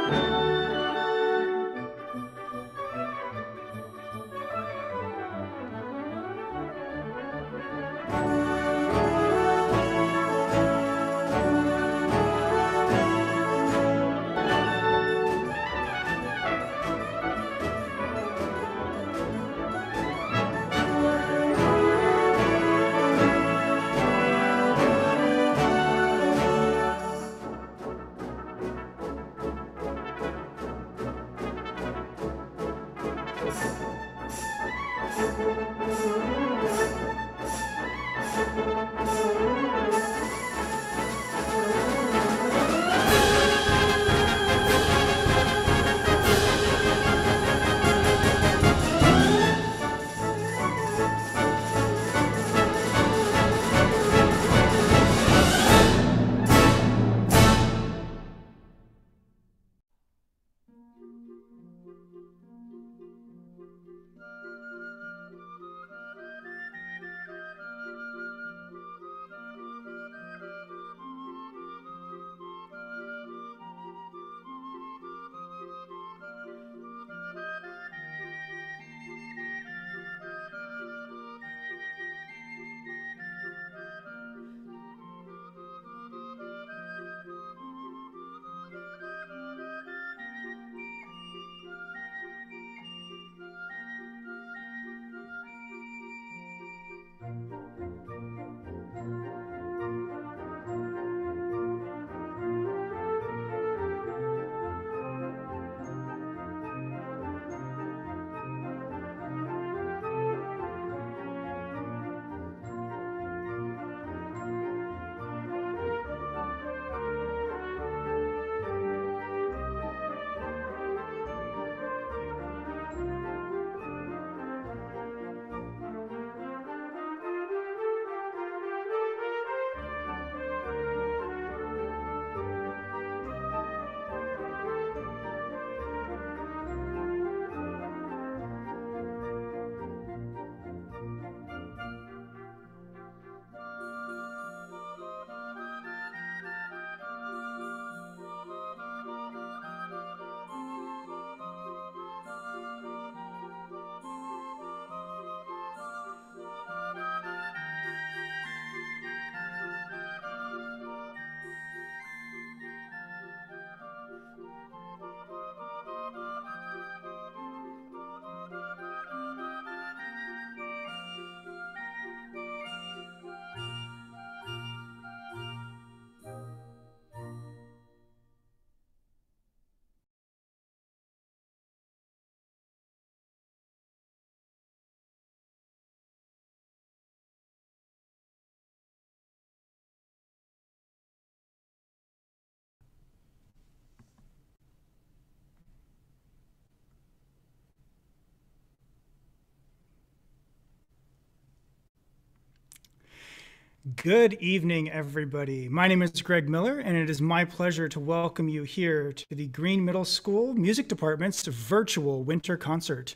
Good evening, everybody. My name is Greg Miller, and it is my pleasure to welcome you here to the Green Middle School Music Department's virtual winter concert.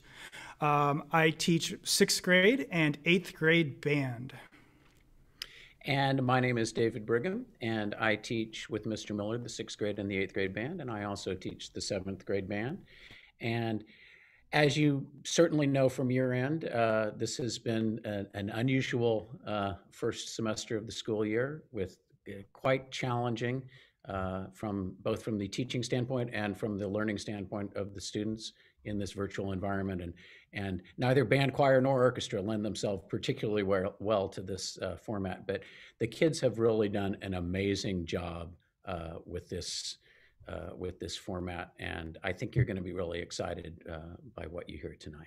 I teach 6th grade and 8th grade band. And my name is David Brigham, and I teach with Mr. Miller the 6th grade and the 8th grade band, and I also teach the 7th grade band. And as you certainly know from your end, this has been an unusual first semester of the school year, with quite challenging from the teaching standpoint and from the learning standpoint of the students in this virtual environment. And neither band, choir, nor orchestra lend themselves particularly well to this format, but the kids have really done an amazing job with this format, and I think you're going to be really excited by what you hear tonight.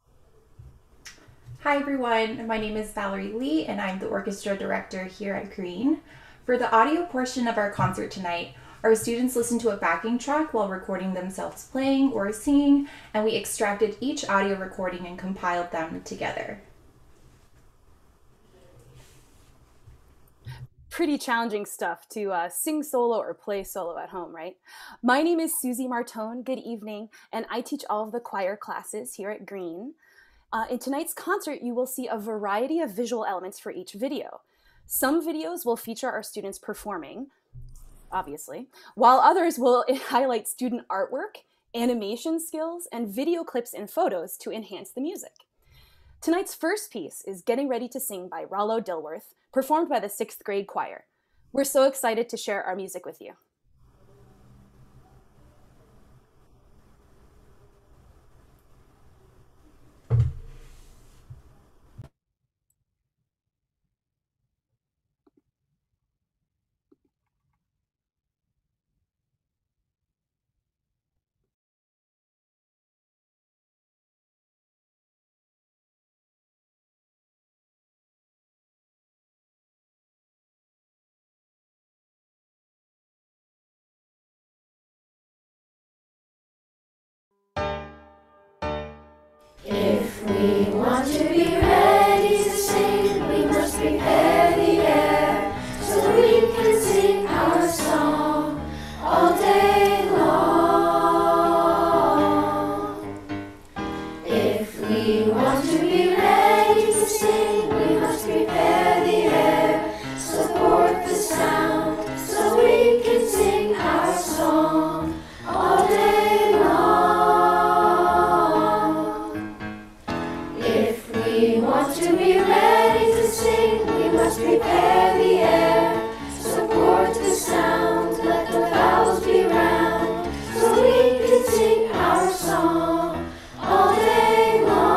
Hi everyone, my name is Valerie Lee and I'm the orchestra director here at Green. For the audio portion of our concert tonight, our students listened to a backing track while recording themselves playing or singing, and we extracted each audio recording and compiled them together. Pretty challenging stuff to sing solo or play solo at home, right? My name is Susie Martone. Good evening, and I teach all of the choir classes here at Green. In tonight's concert, you will see a variety of visual elements for each video. Some videos will feature our students performing. obviously, while others will highlight student artwork, animation skills, and video clips and photos to enhance the music. Tonight's first piece is Getting Ready to Sing by Rollo Dilworth, performed by the 6th grade choir. We're so excited to share our music with you. If we want to be ready to sing, we must prepare the air so that we can sing our song all day long. If we want to be ready to sing, we must prepare the air, support the sound so we can sing our song all day long. If we want to be ready to sing, we must prepare the air, support the sound, let the vowels be round, so we can sing our song all day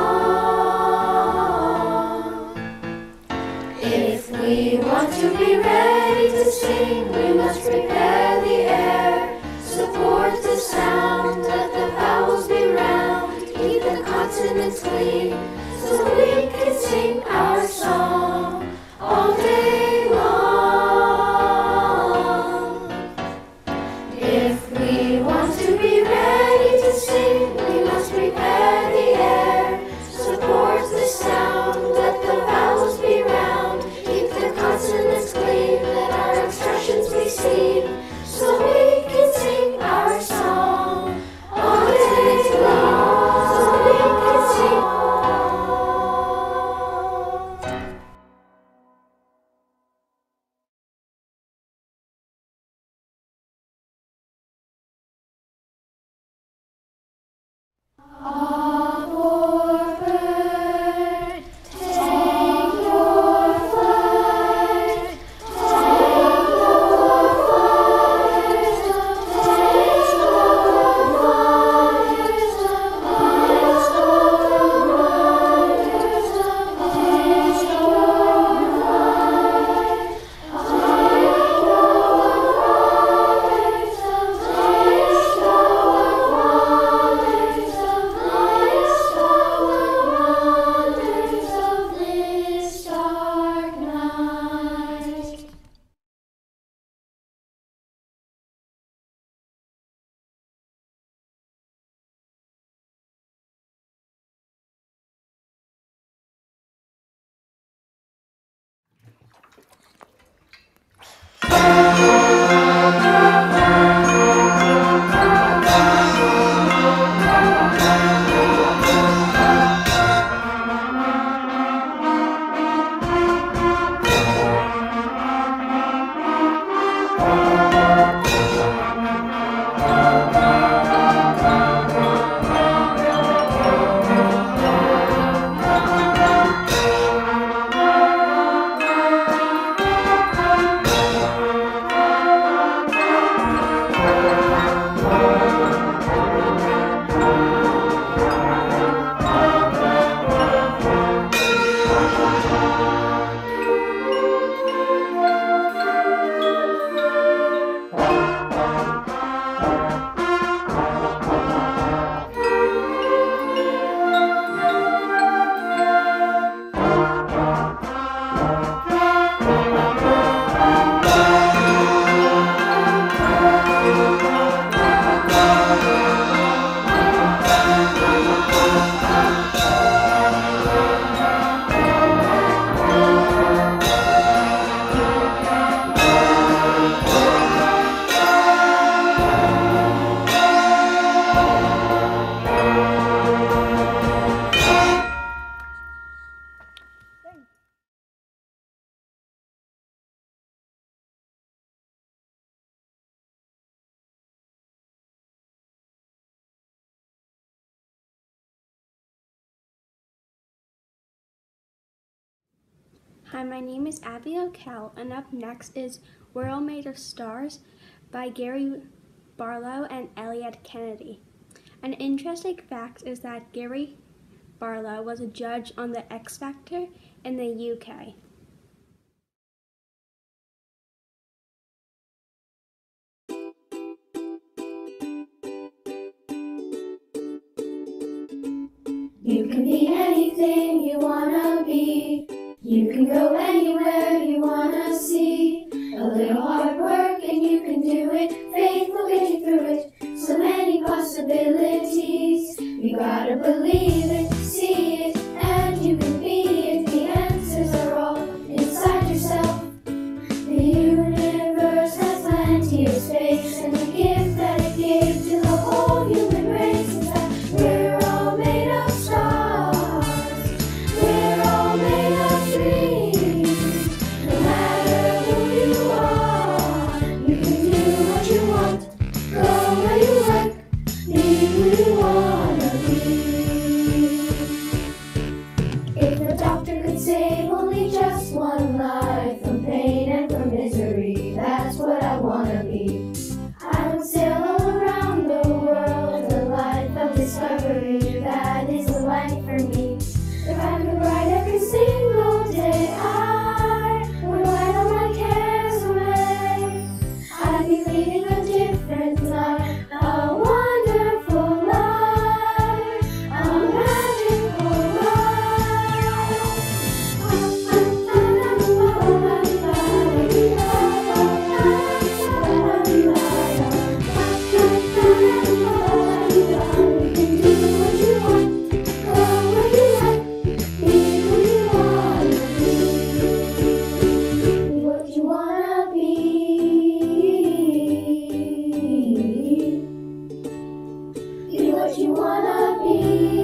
long. If we want to be ready to sing, we must prepare the air, support the sound, let the vowels be round, keep the consonants clean, so we can sing our song all day long. If we want to be ready to sing, we must prepare the air, support the sound, let the vowels be round, keep the consonants clean, let our expressions be seen, so we can sing our song all day long, so we can sing. Our bird, take your flight, take your flight, take your Hi, my name is Abby O'Kell, and up next is World Made of Stars by Gary Barlow and Elliot Kennedy. An interesting fact is that Gary Barlow was a judge on the X Factor in the UK. You can be anything you wanna be. You can go anywhere you wanna see. A little hard work and you can do it. Faith will get you through it. So many possibilities. You gotta believe it, see it, and you can be it. The answers are all inside yourself. The universe has plenty of space, and the gift that it gave to the whole human race is that we're all made of stars. We're all made of dreams. No matter who you are, you can do what you want, go where you like, be who you wanna be. If a doctor could save only just one life from pain and from misery, that's what I wanna be. I would sail all around the world, a life of discovery, that is the life for me. If I could write every single day, I would write all my cares away. I'd be leading a different life, a wonderful life, a magical life. You can do what you want, go where you like, be who you wanna be. Be what you wanna be. Be what you wanna be.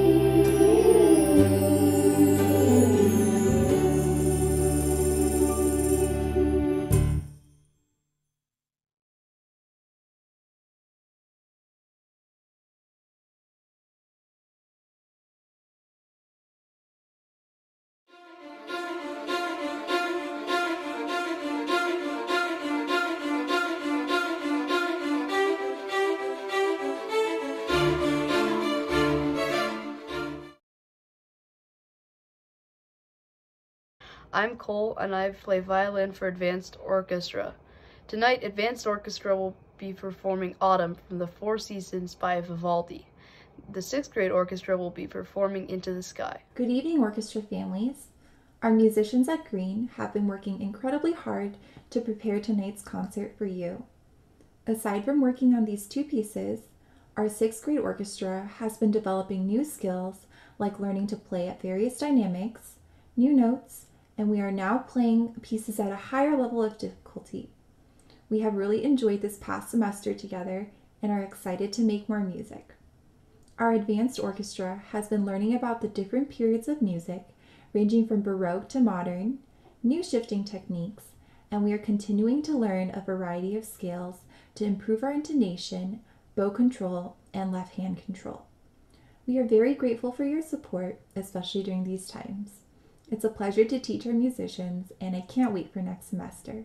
I'm Cole, and I play violin for Advanced Orchestra. Tonight, Advanced Orchestra will be performing Autumn from the Four Seasons by Vivaldi. The 6th grade orchestra will be performing Into the Sky. Good evening, orchestra families. Our musicians at Green have been working incredibly hard to prepare tonight's concert for you. Aside from working on these two pieces, our 6th grade orchestra has been developing new skills like learning to play at various dynamics, new notes, and we are now playing pieces at a higher level of difficulty. We have really enjoyed this past semester together and are excited to make more music. Our advanced orchestra has been learning about the different periods of music, ranging from Baroque to modern, new shifting techniques, and we are continuing to learn a variety of scales to improve our intonation, bow control, and left hand control. We are very grateful for your support, especially during these times. It's a pleasure to teach our musicians, and I can't wait for next semester.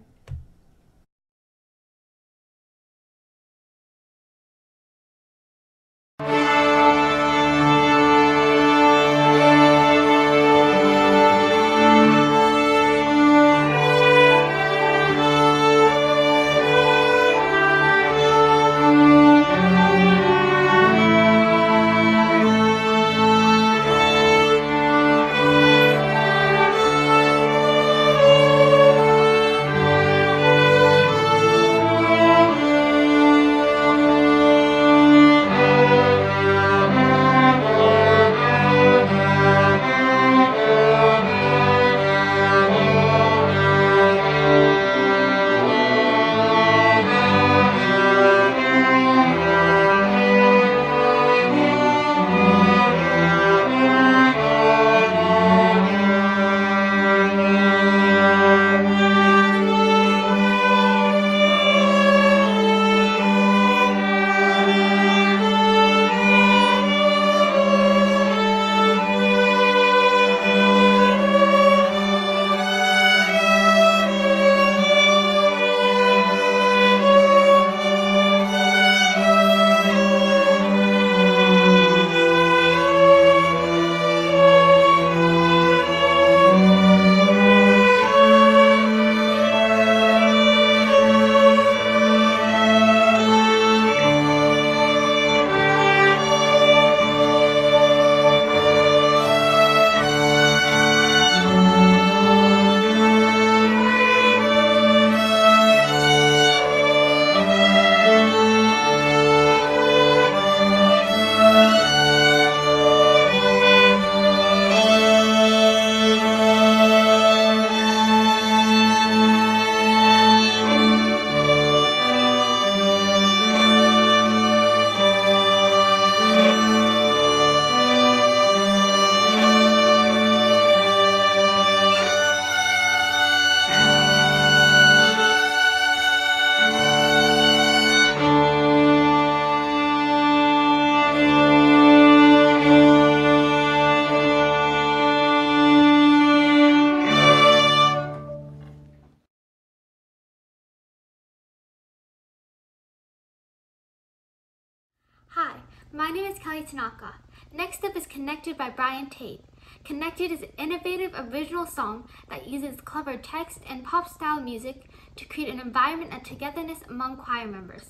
Hi, my name is Kelly Tanaka. Next up is Connected by Brian Tate. Connected is an innovative original song that uses clever text and pop-style music to create an environment of togetherness among choir members.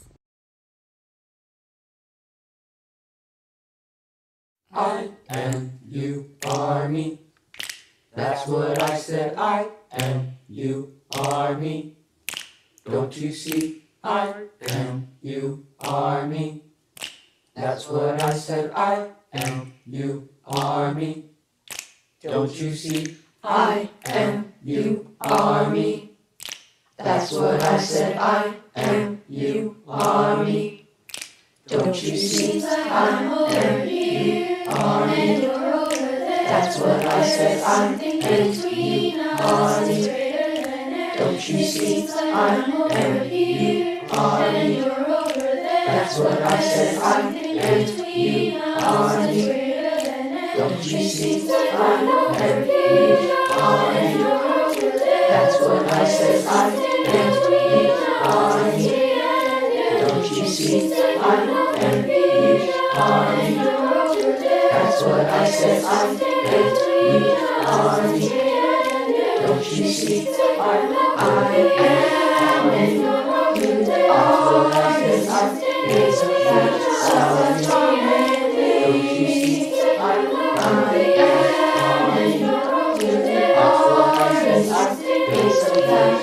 I am, you are me. That's what I said. I am, you are me. Don't you see? I am, you are me. That's what I said. I am, you are me. Don't you see? I am, you are me. That's what I said. I am, you are me. Don't you see? I am, you are me. That's what I said. I am, you are me. Don't you see? I am, you are me. That's what I said. I am, you are me. Don't you see? I am, you are me. That's what I said. I am, you are me. Don't you see? I am, you are me. That's what I said. I am, you are me. Don't you see? I am, you are me. That's what I said. I am, it's a fact. Don't you see? I am, you. That's what I said. I am, it's a fact.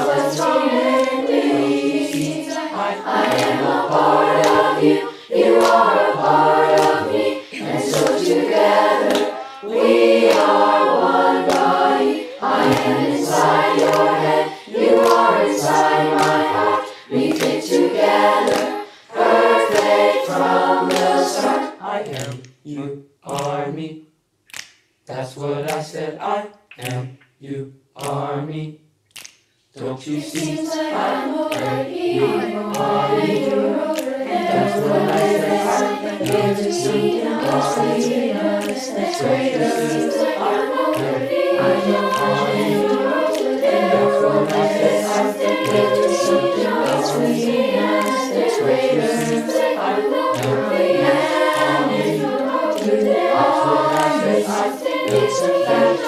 I am a part of you. You are a part of me. And so together we are one body. I am inside your head. You are inside my heart. We fit together, perfect from the start. I am, you are me. That's what I said. I am, you are me. Don't you see? I am, you are me. That's what I said. I am, you see. That's greater. I am, you are me. That's what I said. I am, you see. That's greater. I am, you are me. That's what I said. I am, it's a fact.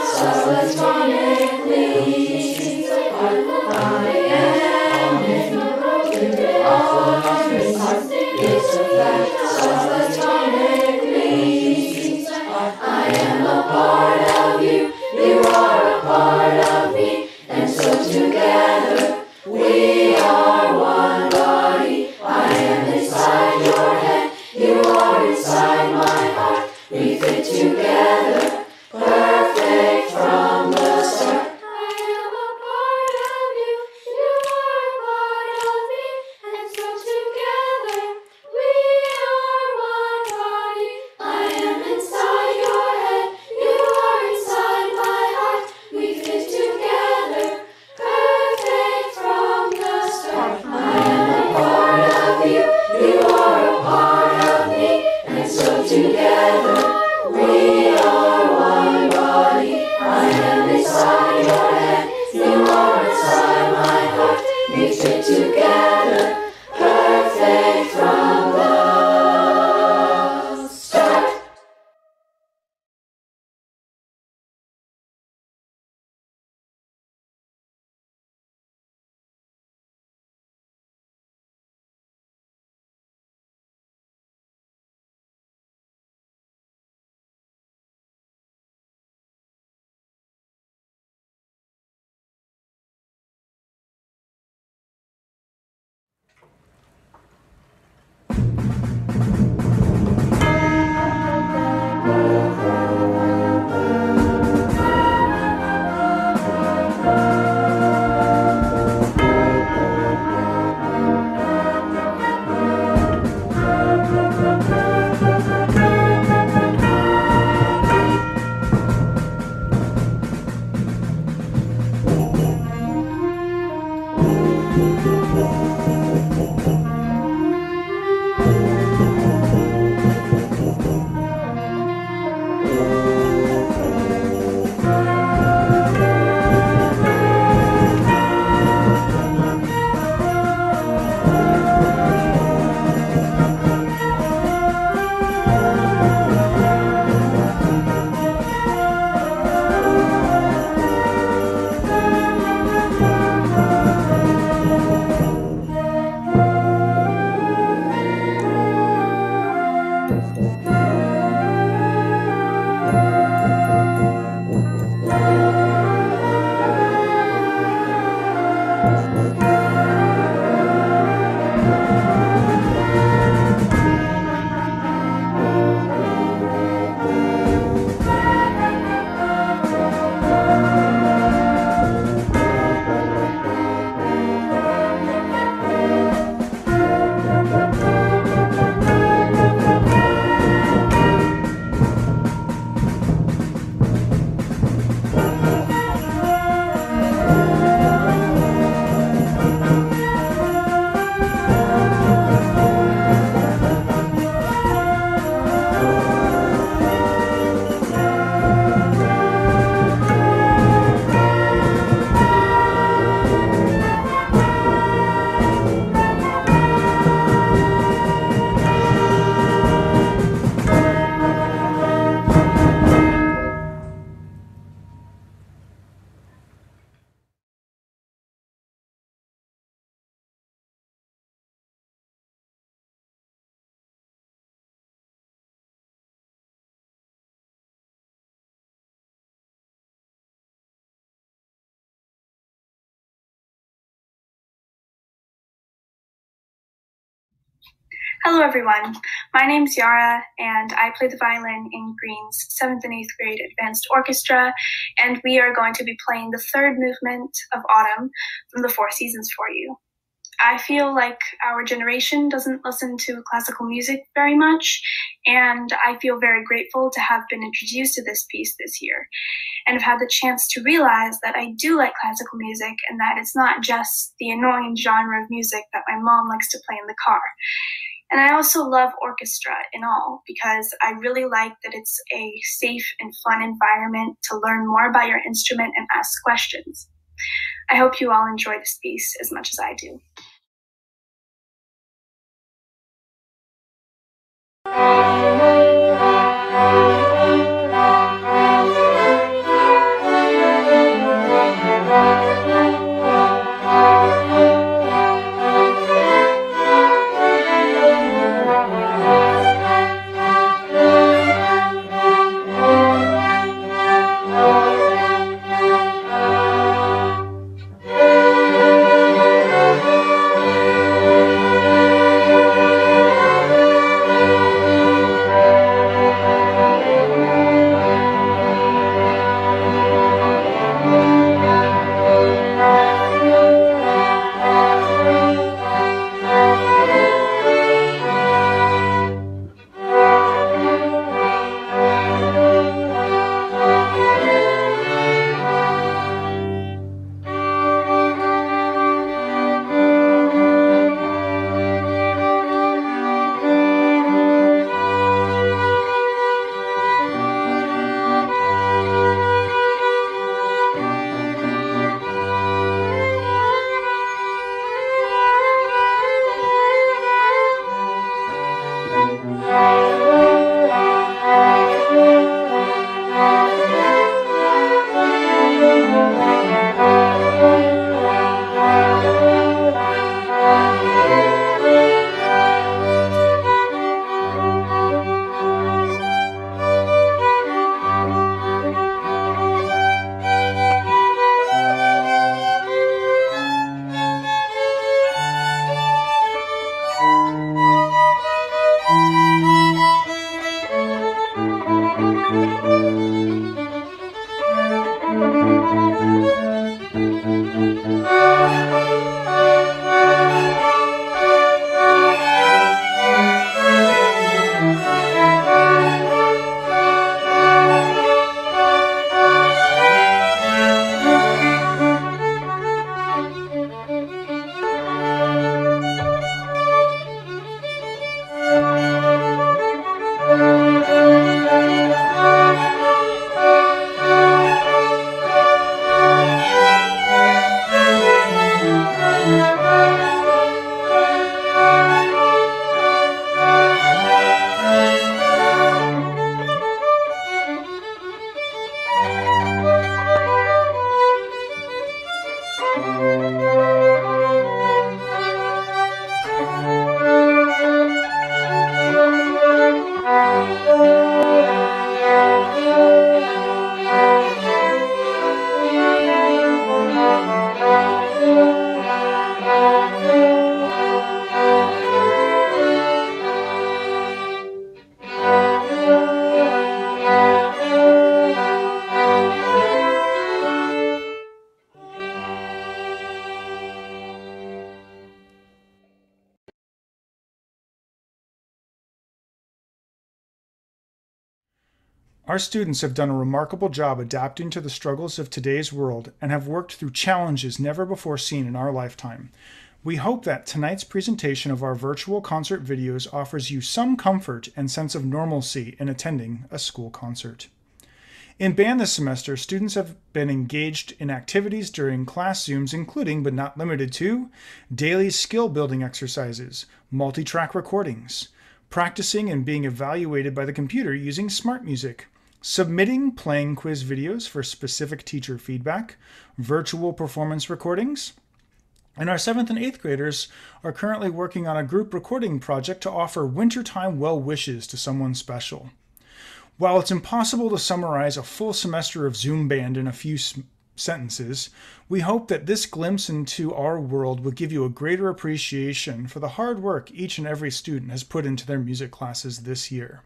Don't you see? I am, you. That's what I said. I am, it's a fact. I am a part of you. You are a part of me. And so together we are one body. I am inside your head. You are inside my heart. We fit together, perfect from the start. I am a part of you. You are a part of me. And so together we are Hello everyone, my name's Yara and I play the violin in Green's 7th and 8th grade advanced orchestra, and we are going to be playing the third movement of Autumn from the Four Seasons for you. I feel like our generation doesn't listen to classical music very much, and I feel very grateful to have been introduced to this piece this year and have had the chance to realize that I do like classical music and that it's not just the annoying genre of music that my mom likes to play in the car. And I also love orchestra in all because I really like that it's a safe and fun environment to learn more about your instrument and ask questions. I hope you all enjoy this piece as much as I do. Our students have done a remarkable job adapting to the struggles of today's world and have worked through challenges never before seen in our lifetime. We hope that tonight's presentation of our virtual concert videos offers you some comfort and sense of normalcy in attending a school concert. In band this semester, students have been engaged in activities during class Zooms, including, but not limited to, daily skill building exercises, multi-track recordings, practicing and being evaluated by the computer using smart music, submitting playing quiz videos for specific teacher feedback, virtual performance recordings, and our 7th and 8th graders are currently working on a group recording project to offer wintertime well wishes to someone special. While it's impossible to summarize a full semester of Zoom band in a few sentences, we hope that this glimpse into our world will give you a greater appreciation for the hard work each and every student has put into their music classes this year.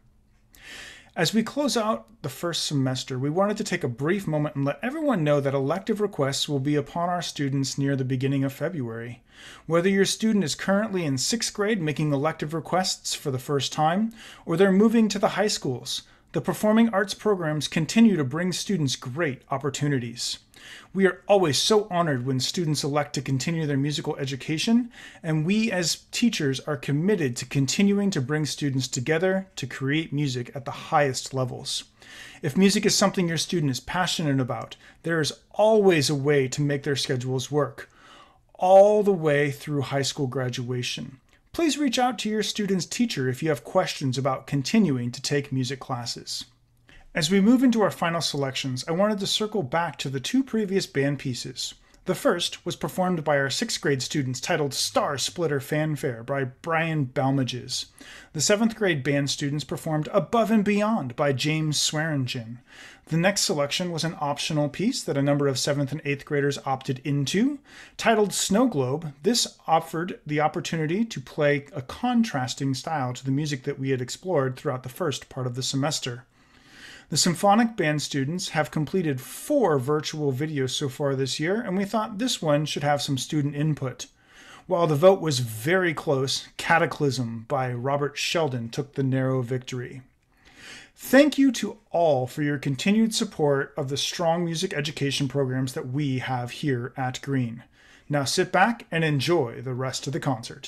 As we close out the first semester, we wanted to take a brief moment and let everyone know that elective requests will be upon our students near the beginning of February. Whether your student is currently in 6th grade making elective requests for the first time, or they're moving to the high schools, the performing arts programs continue to bring students great opportunities. We are always so honored when students elect to continue their musical education, and we as teachers are committed to continuing to bring students together to create music at the highest levels. If music is something your student is passionate about, there is always a way to make their schedules work, all the way through high school graduation. Please reach out to your student's teacher if you have questions about continuing to take music classes. As we move into our final selections, I wanted to circle back to the 2 previous band pieces. The first was performed by our 6th grade students titled Star Splitter Fanfare by Brian Balmages. The 7th grade band students performed Above and Beyond by James Swearingen. The next selection was an optional piece that a number of 7th and 8th graders opted into. Titled Snow Globe, this offered the opportunity to play a contrasting style to the music that we had explored throughout the first part of the semester. The symphonic band students have completed 4 virtual videos so far this year, and we thought this one should have some student input. While the vote was very close, Cataclysm by Robert Sheldon took the narrow victory. Thank you to all for your continued support of the strong music education programs that we have here at Green. Now sit back and enjoy the rest of the concert.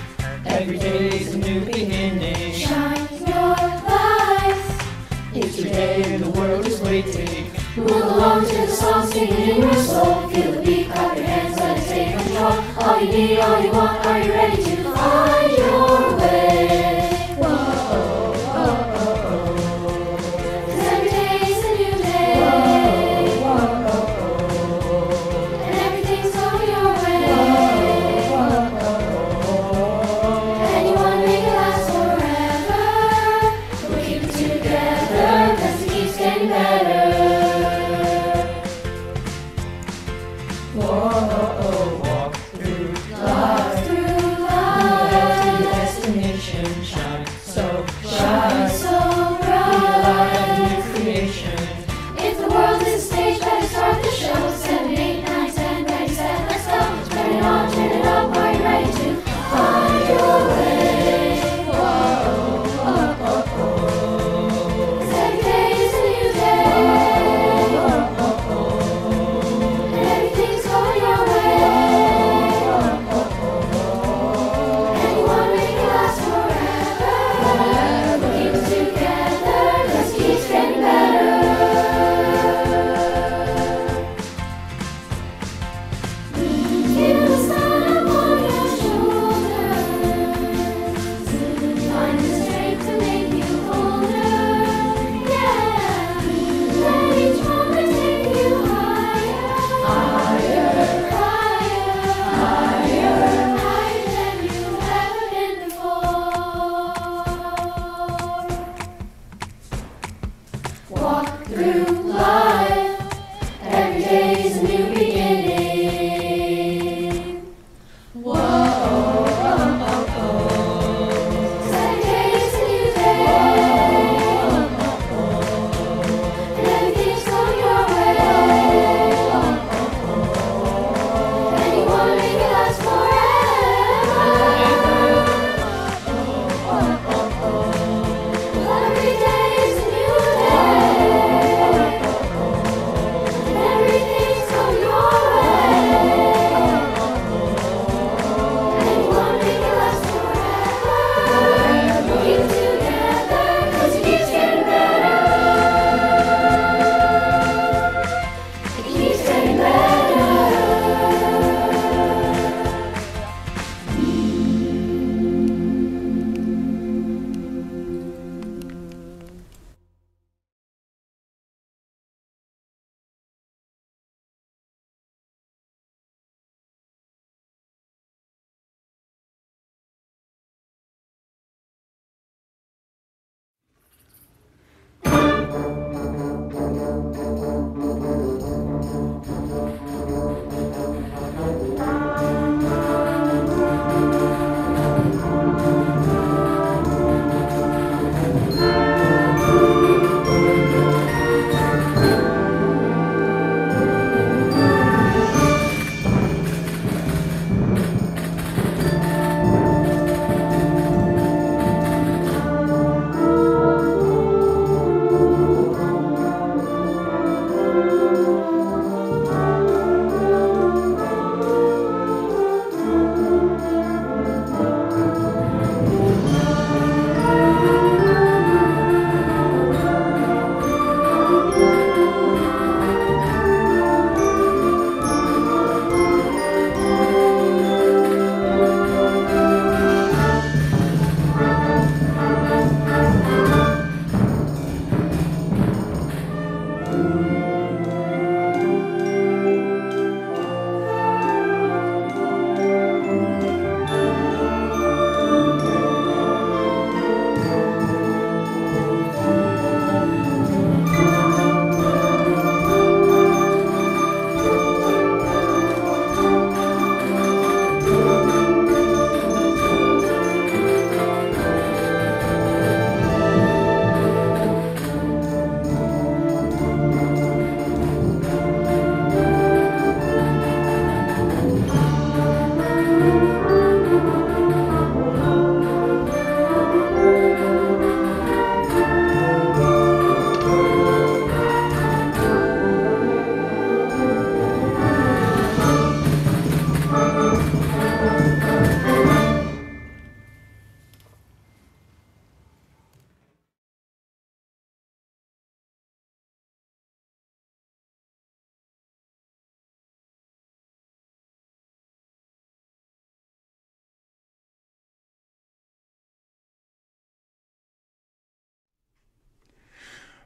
Every day's a new beginning. Shine your light. It's your day and the world is waiting. Move along to the song, singing in your soul. Feel the beat, clap your hands, let it take control. All you need, all you want, are you ready to find your way? Whoa, oh, oh, oh. 'Cause every day's a new day. Whoa, oh, oh. And everything's going your way. Whoa, oh, oh. And you wanna make it last forever. We'll keep it together, 'cause it keeps getting better. Whoa, walk through Walk through life. your destination.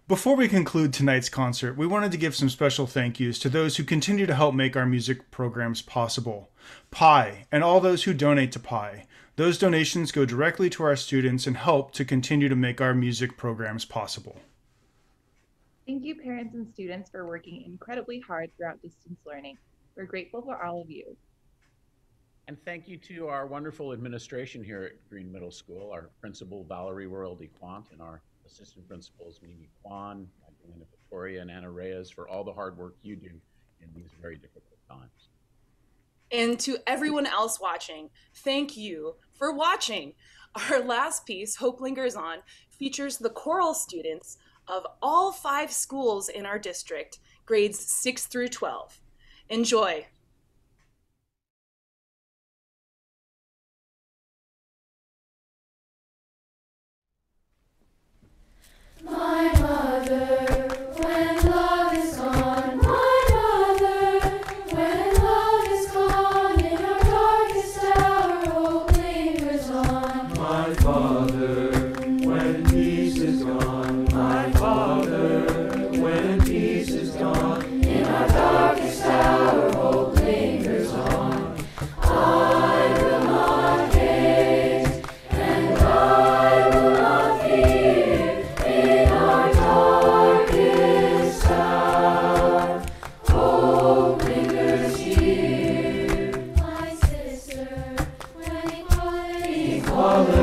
Before we conclude tonight's concert, we wanted to give some special thank yous to those who continue to help make our music programs possible. PI, and all those who donate to PI. Those donations go directly to our students and help to continue to make our music programs possible. Thank you, parents and students, for working incredibly hard throughout distance learning. We're grateful for all of you. And thank you to our wonderful administration here at Green Middle School, our principal, Valerie World-Equant, and our assistant principals, Mimi Kwan, Magdalena Victoria, and Anna Reyes, for all the hard work you do in these very difficult times. And to everyone else watching, thank you for watching. Our last piece, Hope Lingers On, features the choral students of all 5 schools in our district, grades 6 through 12. Enjoy. My mother, when love is gone, my mother, when love is gone, in our darkest hour, hope lingers on. My father, when peace is gone, my father, when peace is gone, in our darkest hour, hope lingers on. I will not hate, and I will not fear. In our darkest hour, hope lingers here. My sister, when equality